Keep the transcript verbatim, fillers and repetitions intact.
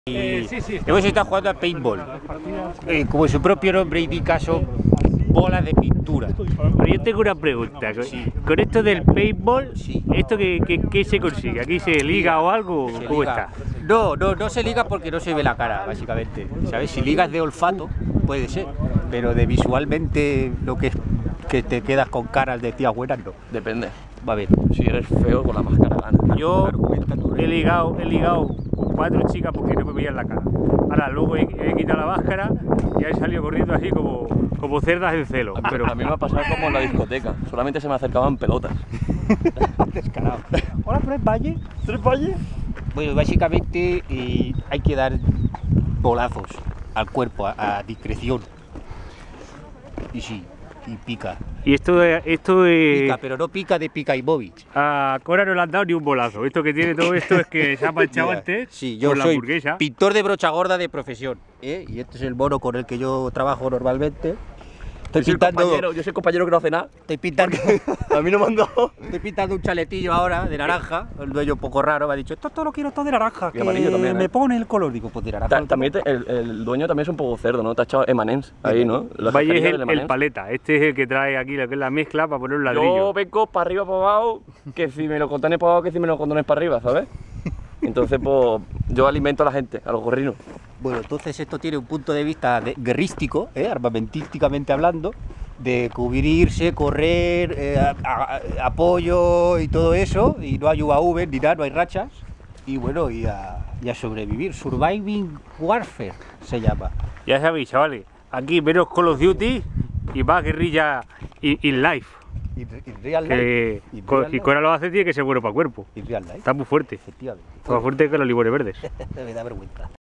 Y sí, sí, hemos estado jugando a paintball, eh, como su propio nombre indica, son bolas de pintura. Pero yo tengo una pregunta, Sí. con esto del paintball, Sí. ¿esto qué, qué, qué se consigue? ¿Aquí se liga o algo? Se ¿Cómo liga. está? No, no, no se liga porque no se ve la cara, básicamente. ¿Sabes? Si ligas de olfato, puede ser, pero de visualmente lo que es que te quedas con caras de tías buenas, no. Depende. Va a ver. Si eres feo con la máscara gana. Yo Argumenta tú. he ligado, he ligado con cuatro chicas porque no me veían la cara. Ahora luego he, he quitado la máscara y he salido corriendo así como, como cerdas en celo. Pero A mí me ha pasado como en la discoteca. Solamente se me acercaban pelotas. Descarado. Hola, ¿tres Valle? ¿Tres valles? Bueno, básicamente eh, hay que dar bolazos al cuerpo a, a discreción. Y sí, y pica. y esto, es- esto es... Pica, pero no pica de pica y móvil. A Cora no le han dado ni un bolazo. Esto que tiene todo esto es que se ha manchado Mira, antes sí, yo por la soy hamburguesa. pintor de brocha gorda de profesión, ¿eh? Y este es el mono con el que yo trabajo normalmente. Estoy Yo soy, el pintando, compañero, yo soy el compañero que no hace nada. estoy pintando, A mí no me han dado. estoy pintando un chaletillo ahora de naranja. El dueño un poco raro me ha dicho, esto todo lo quiero todo de naranja, Y que amarillo también, me ¿eh? pone el color. Digo, pues de naranja. Ta- También te- el, el dueño también es un poco cerdo, ¿no? Te ha echado Emanens ahí, ¿no? La Valle es cascarilla el, del el Emanens. paleta. Este es el que trae aquí lo que es la mezcla para poner un Yo ladrillo. vengo para arriba, para abajo, que si me lo condones para abajo, que si me lo condones para arriba, ¿sabes? Entonces, pues, yo alimento a la gente, a los gorrinos. Bueno, entonces esto tiene un punto de vista de- guerrístico, ¿eh? Armamentísticamente hablando, de cubrirse, correr, eh, a- a- apoyo y todo eso, y no hay U A V ni nada, no hay rachas, y bueno, y a, y a sobrevivir. Surviving Warfare se llama. Ya sabéis, chavales. Aquí menos Call of Duty y más guerrilla in, in life. In, in real Que life. In co- real si life. Cora lo hace tiene que ser bueno para el cuerpo. In real life. Está muy fuerte. Efectivamente. Está más fuerte que los limones verdes. Me da vergüenza.